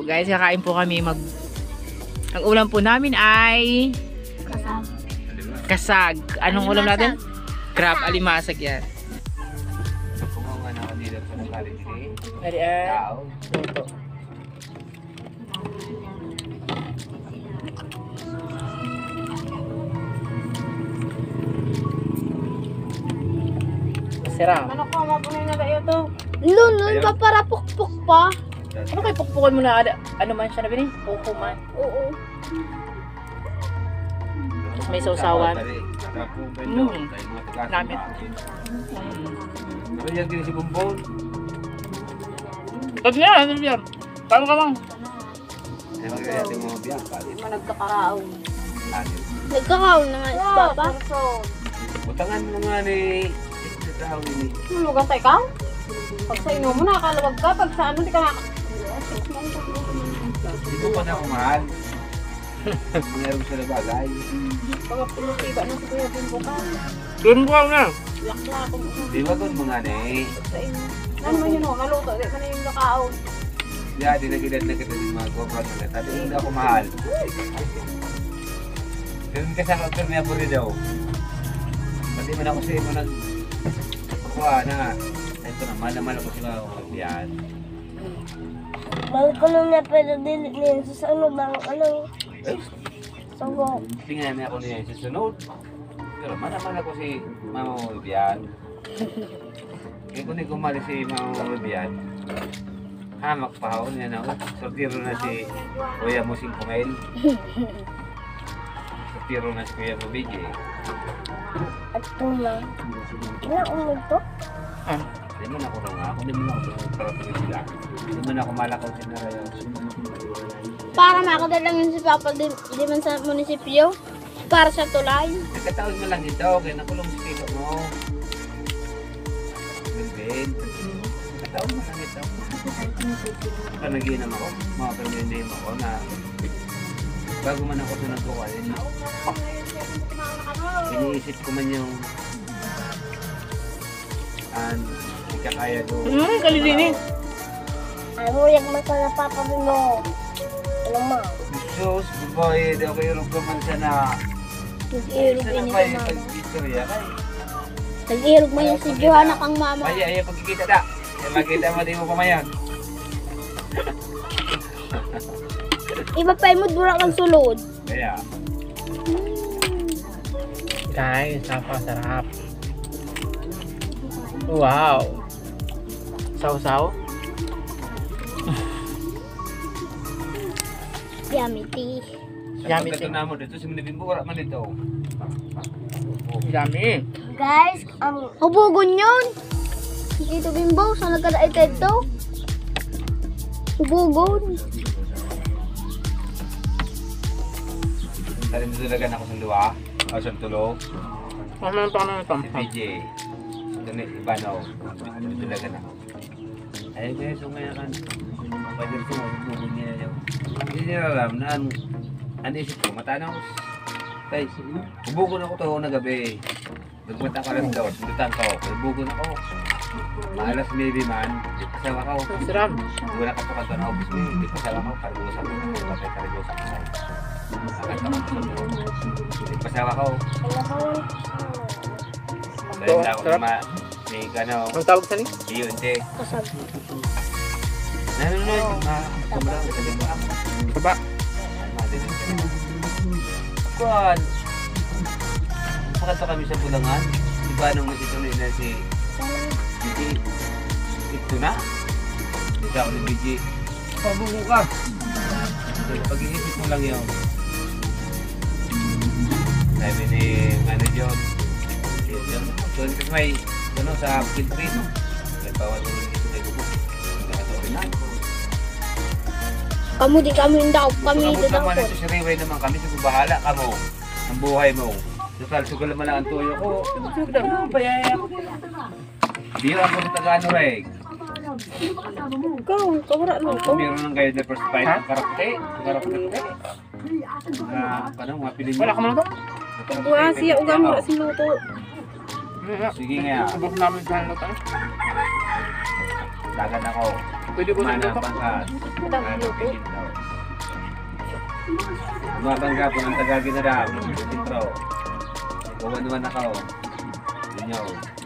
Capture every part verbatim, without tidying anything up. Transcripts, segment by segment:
guys, kakain po kami. Mag... Ang ulam po namin ay... Kasag. Kasag. Anong ulam natin? Crab, alimasag yan. Kumawa na ako dito sa nakalit eh. Ari ay... Tao. Luto. Sarap. Ano ko, mapunin na tayo to. Lun, lun pa para pukpuk pa. Ano kayo pukpukan mo na? Ada, ano man siya na bini? Puko man. Oo. Tapos may sausawan. Mm. Namit. Ano yan din si Bumbon? Pag nga, ano yan? Tama ka lang. Ay magkaya din mo biyak. Hindi mo nagkakarao. Anin. Nagkakao na nga, wow, papa. Butangan mo nga ni... Ito ni... Lugas ay ka? Pag sa ino mo, nakakalawag ka. Pag sa ano, di ka naka... Hindi ko pa na kumahal. Mayroon sa bagay. Pag pinutiba na sa kuya bimbo ka. Doon ko na. Lakla akong... Di ba kung mga ni? Sa ino. Ano man yun o, naluto. Di ka na yung nakao. Yeah, di nagilad na kita din mga gopro na kita. Hindi ako mahal. Ganun ka sa doktor niya po rin daw. Pati man ako sa iyo nag... Kuha na. Ito na, mahal-mahal ako siya yan. Mahal ko nung na pero dilit niya sa ano bang ano. Sogo. Tingnan niya ako niya sa sunod. Pero mahal-mahal ako si Mama Vivian. Kaya kung hindi kumali si Mama Vivian, hamak pa ako niya na. Sortiro na si Kuya Musing Kumail. Sortiro na si Kuya Mubigi. At ito na. Wala umod to? Ah. Hindi man ako nga. Ako hindi man ako parapin sila. Hindi man ako malakaw si Narayaw. Para makakadala lang yun si Papa di, di man sa munisipyo. Para sa tulay. Nagkataon mo lang ito. Kaya nakulong si Kito mo. Nagben. Nagkataon mo lang ito. Panaginam ako. Mga panaginam ako na bago man ako ito nagkukain. Iniisip ko man yung and ikakaya ko. Hmm, kalilini. Alam mo, yung mata na Papa mo. Alam mo. Sus, babae, di ako yung man siya na Nag-iirog sana ini pa si yung Mama. pag-istorya kay. Nag-iirog mo yung si Johanna kang mama. Ay, ay, pagkikita da. Kaya makita mo, di mo pamayan. Iba pa mo dura kang sulod. Kaya, Guys, napakasarap. Wow. Saw-saw. Yummy tea. Yummy ito thing. na mo dito, si Minibin mo, wala man dito. Yummy. Guys, ang hubugon yun. Ito bimbo, saan nagkadaitid to? Hubugon. Dahil nilalagan ako sa luwa, o sa tulo, Paano paano ito? si P J. Ito ni Ibano, nilalagan ako. Ay, kaya sumayakan. Pwede rin sumabugin niya yun. Hindi niya alam na ano, ano isip ko, matanaw. Tay, hubugon ako to na gabi. Nagpunta ka lang daw, sundutan ko. Hubugon ako. Maalas maybe man, di pasawa ko. Sarap. Wala ka pa kanto na office mo, di pasawa ko. Karigusan mo, kapay karigusan mo sa'yo. Di pasawa ko. Dahil na ako naman, may gano, Ang tawag sa ni? iyo, hindi. Kasag. Nanonood, ma-kumula ko sa linggo ako. Baba. Kuan. Pagkato kami sa Bulangan, di ba nung masituloy na si B G, ito na. Hindi ako ni B G. Pabuko ka. Pag-iisip mo lang yun. Sabi ni manager, yun, doon kasi may, ano, sa Kiltrin, may bawat ulit ito kay Bubuk. Nakatuloy na. Kamu di kami daw, kami Kung di daw naman po. ito si Riway naman kami, sige bahala ka mo. Ang buhay mo. Total, sugal naman lang ang tuyo ko. Sugal na, bayaya ko. Bira ko sa Tagano, eh. Ikaw, kawara lang ko. Meron lang kayo na first fight ng karakte. Karakte. Na, parang mga pilin Wala ka man ito? Wala siya, ugang mura si Luto. Sige nga. Subok namin sa luto. Dagan ako. Pwede ko sa Mana lupa. pangkat. Tama, Ano luto. pingin daw. Umabangga po ng tagagin na ram. Intro. Kawan-wan ako. Inyo.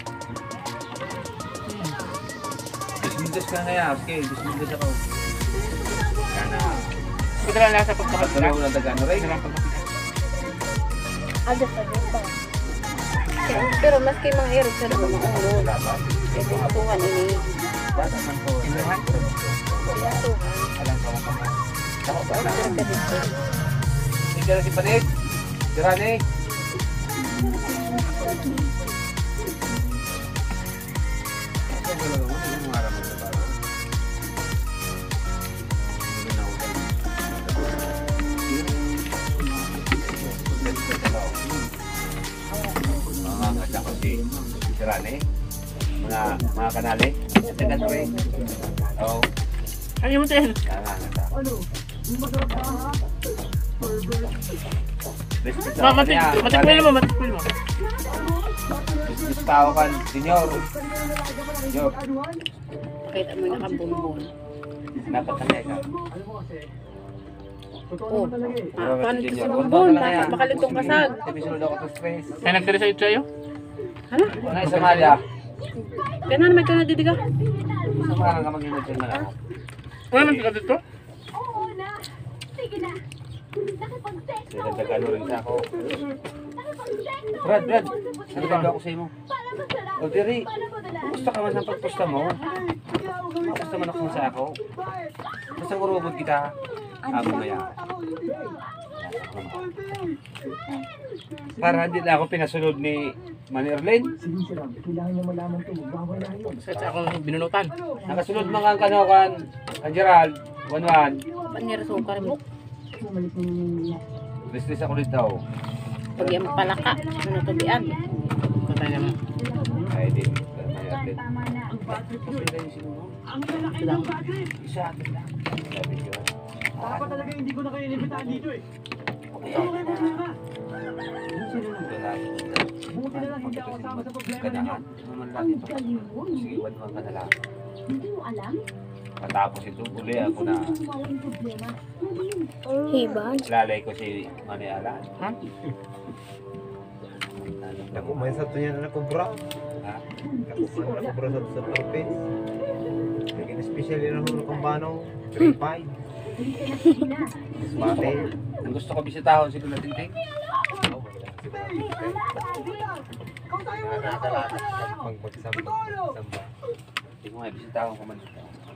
Dismindos ka na kaya. Okay, dismindos ako. Kana. Ito lang lasa pagkakas Pagkala ko ng tagano rin. Ito lang pagkakas. Ada pa rin ba? Pero maski mga erog sa mga ulo, pwede matungan ini. Bata man po. Inuhan. Alam ko mo. Ako ba na? Ka dito. Hindi na si Panit. Sirani. Ako ba lang ako? Hindi mo araman na ba? Hindi na ako. Mga kacak ko si Sirani. Mga mga kanali. Tagal ko eh. Oo. Ano mo tayo? Tama na. Ma, matik, matikwil mo, matikwil mo. Gusto tao kan, senyor. Senyor, Pakita mo yung nakabumbon. dapat na ka. Oh, ah, paano ito sa bumbon? Baka makalutong kasag. Episode ako to stress. Kaya nagtira sa'yo sa'yo? Ano? Ano yung samada? Kaya na naman ito nadidiga. Samahan ka mag-inod sa'yo na lang. Ano naman ka dito? Sila tagalo rin sa ako. Brad, Brad, nagagawa ako sa mo. O diri, gusto ka man sa pagpusta mo. Gusto man ako sa ako. Basta urubod kita. Amo maya. Para hindi na ako pinasunod ni Manirlin. Kasi ako binunutan. Nakasunod mga ang kanokan, ang Gerald, one-one. Panira sukar mo. Listis ako dito. Pag yung palaka, ano to bian. Patay naman. Ay, di. Manirlin. Isa atin lang. Sabi ko. Dapat talaga hindi ko na kayo inimbitahan dito eh. Ito kayo problema. Buti na lang hindi ako kasama sa problema ninyo. Sige, one-one ka na lang. Patapos ito, uli ako na Hiban. lalay ko si Maniala. Ha? Ako may sa tunya na kubra. Ha? Ako man na kubra sa sa Philippines. Lagi special yun ang kumbano. three five. Mate. Ang gusto ko bisitahon si Tula Tinting. Nakakalakas pag magsamba. Samba. Hindi ko nga bisitahon ko man.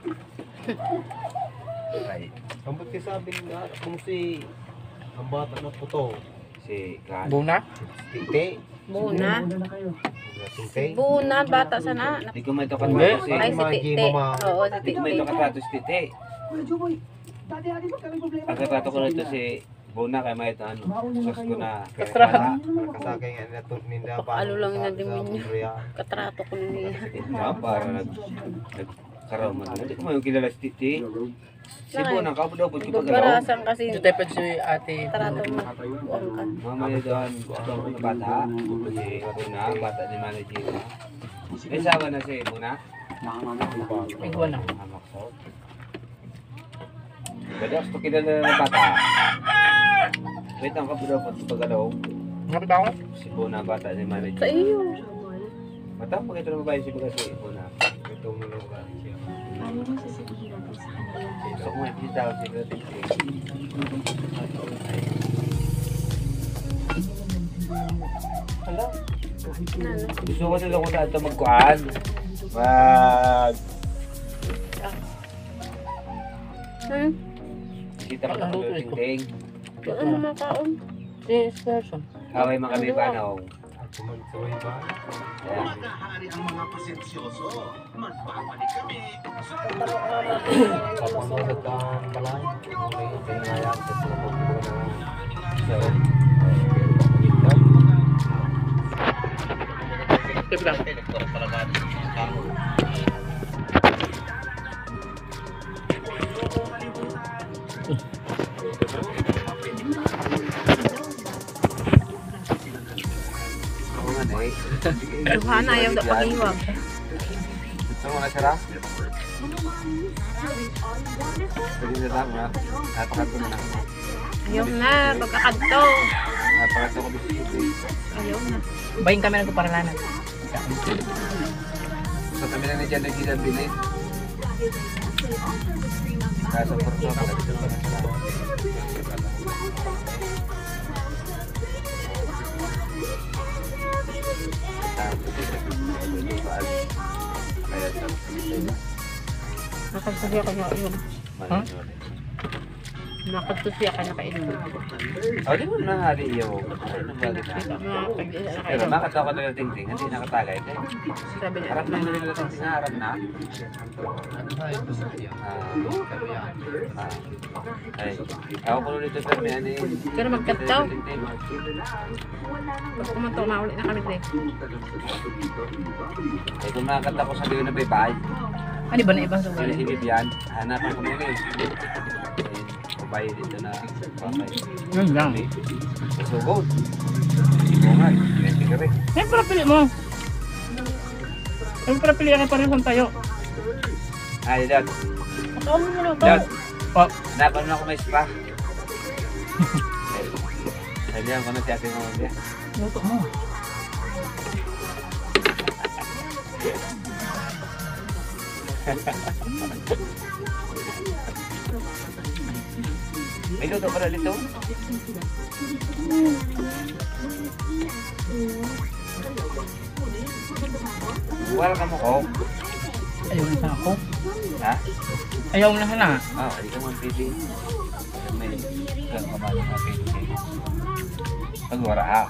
Ay, Kampot ka sabi nga kung si ang bata na puto. si Kan. Buna? Tinte. Buna. Una na kayo. Tinte. Buna, bata sana. Hindi ko may ito Hindi. katrato si... Ay, si Tite. Oo, si Hindi ko may ito Tite. katrato si Tite. Kuya Juboy, dati-dati ba kami problema? Ang katrato ko nito si Buna kaya may ito ano. Sus ko na. Kastrahan. Kasakay nga natud ninda pa. Ano lang na demonyo. Katrato ko na niya. Ito para nag... Nagkaroon mo. Hindi ko may kilala si Tite. Si Buna, kabo daw po kipagalaw. Babarasan kasi Ito tayo pa si ate. trato mo. Buwang ka. Mamaya doon, gusto ko na bata. Si Buna, bata ni Manager. May sawa na si Buna. Iguan na. Hamak so. Pwede gusto kilala na bata. Wait ang kabo daw po kipagalaw. Ngapit ba ako? Si Buna, bata ni Sa Manager. iyo. Mata pag ito na babae si Buna si Buna. Ito mo lang ka siya. Gusto ko nga bisita ko si Buna. Hala. Gusto ko sila kung saan ito magkuhan. Mag... Hmm? Kita ka ng ting-ting. Ano makaon? Si person. Kaway mga kami ba na Ako man sa way ba? Kapag magandang balay. Okay, tinayang sa mga pagbubuo na sa Tip lang. Oo nga na eh. Duhana ayaw na pag-iwag. Ito nga na sarap. Pwede na lang na. Napakanto na na. Ayaw na, pagkakanto. Napakanto ko dito. Ayaw na. Bayin kami nagpaparalanan. So kami na ni Jan nagkidabili. Nasa porto ako na dito pa na sarap. Nakagtusiya ka na yun. Huh? Nakagtusiya ka na kainom. Oh, di mo na hari iyo. Ano ba dito? Pero makatawa ka na ting-ting, hindi nakatagay. Sabi niya, Harap na nila ng ting-ting, harap na. Ah, ay, ako po nito pero may ano yun. pero magkataw. Ting-ting. Pag kumanto, mauli na kami din. Ay, kung makakanta ko sa liyo na bebay, Ano ba na ibang sugal? sinisibib yan, hanapan ko nila eh. Babay dito na babay. Yun lang. So good. Ibungan, twenty ka rin. Siyempre pili mo. Siyempre pili ka parehong tayo. Ay, Dad. Ikaw mo na ito. Dad, Oh, hanapan mo ako may spa. Sabihan ko na si ate mo niya. luto mo. May luto pala dito. Welcome mo ko. Ayaw na sana ako. Ha? Ayaw na sana. Ah, hindi ka man pili. May kang kamali mga pili. Pagwara ha.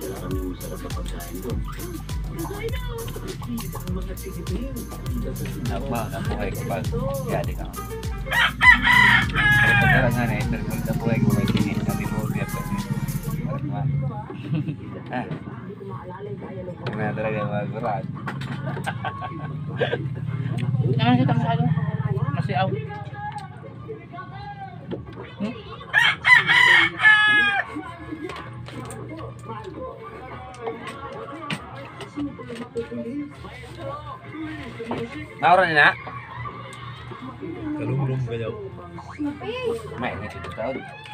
Nakma, nabuhay ko pag yadi ka. Pero pagkarang nga na ito, nabuhay ko pag hindi kami mo biya pa siya. Nakma. Ha? Kung na talaga magurad. Nakakita mo masyado. Kasi aw. Hmm? Naura na. Kalumlum kayo. May ingat ito taon.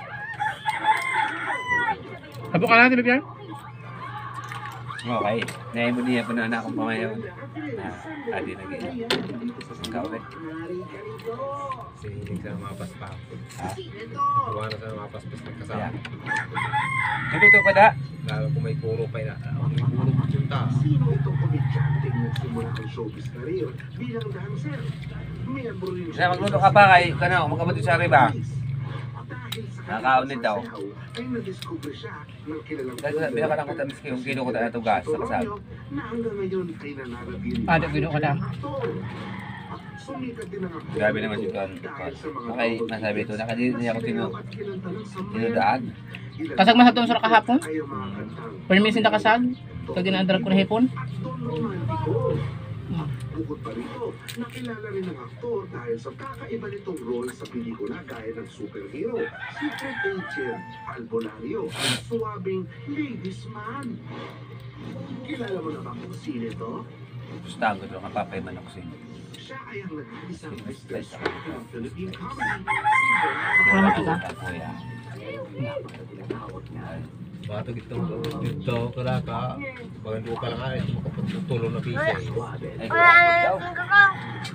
Habo ka natin, Bibian? Okay. Nai mo niya pa na anak kong pamayaw. Ah, adi lagi. Ikaw ulit. Sinilig sa mga paspas. Ha? Gawa na sa mga paspas ng kasama. Ayan. Ito pa da. Lalo kung may puro pa yun. May puro pa punta. Sino itong komedyante nagsimula ng showbiz career bilang dancer? Miyembro rin Isa magluto ka pa kay kano, magkabati sa riba. Nakakaunit daw. Ay nadiscover siya ng kilalang Dahil sabi na ka lang kutamis ko yung kino ko tayo gas sa kasal. na hanggang ngayon ay nananatili Ah, di, gino ka lang. Sumikat din ang aktor Grabe naman si Tuan. Okay, masabi ito. Nakadili niya ako sino, sinudaan. Kasag man sa tunsor kahapon. ay ang mga kantang Permisin na kasag. Kag ginaandar ko na hipon. aktor romantiko. Bukod pa rito, nakilala rin ng aktor dahil sa kakaiba nitong role sa pelikula gaya ng superhero, secret agent, albularyo, at suwabing ladies man. Kilala mo na ba kung sino ito? Gustahan ko ito, kapapay manok siya. Siya ay ang nag-iisang Slice actress ako. ng Philippine comedy. Wala mo tiga. Kuya. Bato gitong dito kala ka. Bagando ka lang ay makapagtulong na piso. Ay, Wala na daw. yung kakao.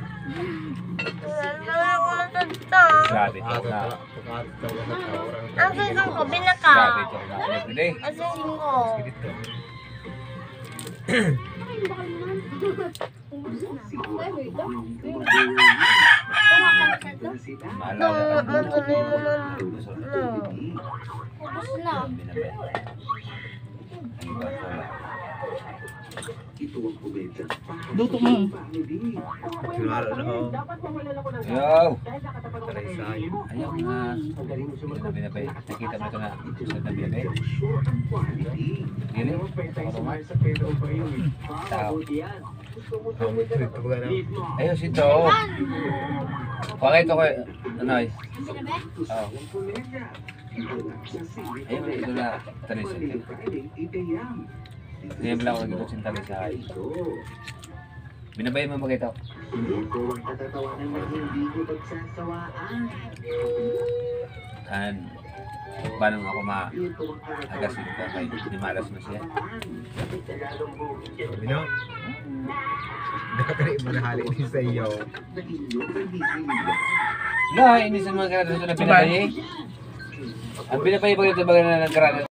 Wala na ako natagta. Grabe ito Pagkata na. pagkata sa orang. Ang sisang ko, binaka. Grabe ito na. Nagpili. Ang sisang ko. Dito. Maalaga ka. Matuloy mo na. No. Tapos na. Binabay. Ang iba ko na. Ito ang komedya. Luto mo. Sinara na ho. Yo! Taray say. Ayaw nga. Binabay. Nakita mo ito na. Sa tabi na eh. Gini? Ako naman. Tao. Dito ka na. Ayos ito. Pakay ito ko. Ano ay? Oo. Ayun, ito na. Tanis. Ngayon lang ako nag-ito sintali sa ay. Binabay mo mag ito. Ito ang katatawanan na hindi ko pagsasawaan. Kan, paano ako ma Ito ang katatawanan agasin ko kay Nimalas mo siya? Sabi no? Nakatari manahali din sa iyo. na inyong naghihilingan. No, ini sa mga karanasan na pinapay. Ang pinapay pa ito baga na nagkaraan